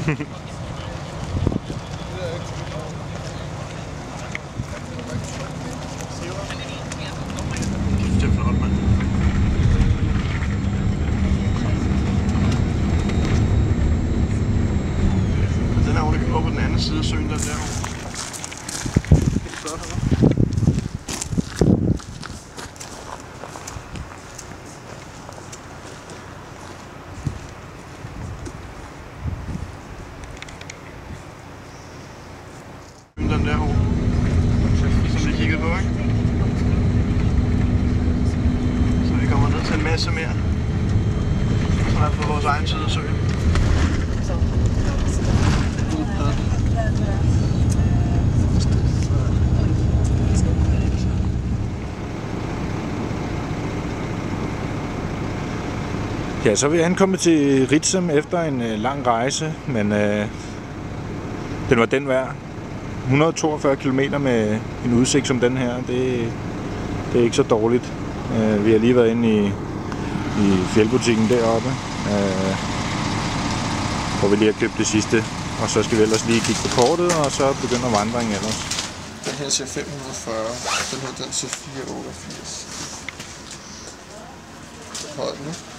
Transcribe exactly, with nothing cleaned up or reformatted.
Den er ordentligt over på den anden side af søen, der derovre. Den derovre, som vi kiggede på, ikke? Så vi kommer ned til en masse mere, som er på vores egen side af søen. Ja, så er vi ankommet til Ritsem efter en øh, lang rejse, men øh, den var den værd. et hundrede og toogfyrre kilometer med en udsigt som den her, det, det er ikke så dårligt. Uh, vi har lige været inde i, i fjeldbutikken deroppe, uh, hvor vi lige har købt det sidste. Og så skal vi ellers lige kigge på kortet, og så begynder vandringen ellers. Den her siger fem hundrede og fyrre, den her den siger fire hundrede og otteogfirs. Hold nu.